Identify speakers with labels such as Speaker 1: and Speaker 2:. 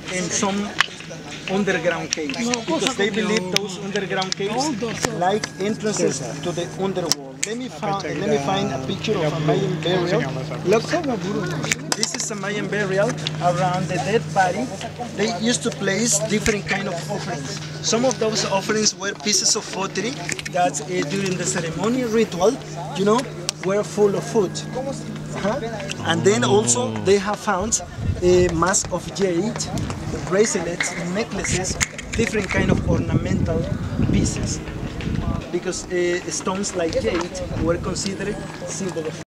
Speaker 1: in some underground caves, because they believe those underground caves like entrances to the underworld. Let me find a picture of a Mayan burial. Look, this is a Mayan burial. Around the dead body, they used to place different kind of offerings. Some of those offerings were pieces of pottery that during the ceremonial ritual, you know, were full of food. And then also they have found a mask of jade, bracelets, necklaces, different kind of ornamental pieces, because stones like jade were considered symbol of